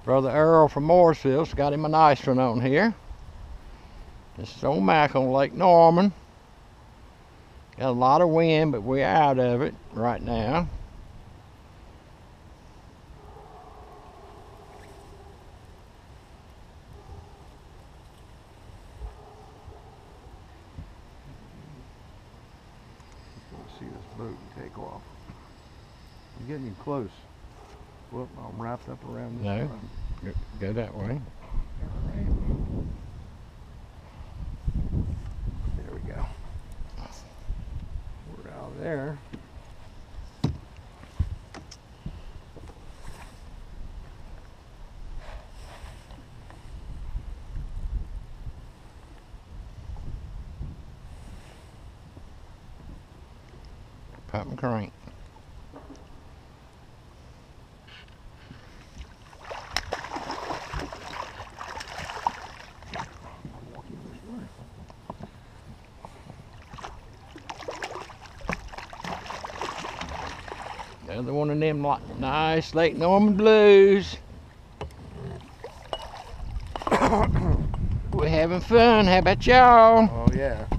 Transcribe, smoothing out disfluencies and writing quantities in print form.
Brother Earl from Mooresville's got him a nice one on here. This is old Mac on Lake Norman. Got a lot of wind, but we're out of it right now. See this boat and take off. I'm getting close. Whoop, I'm wrapped up around this. No, go that way. There we go. We're out there. Pop and crank. Another one of them nice Lake Norman blues. We're having fun. How about y'all? Oh yeah.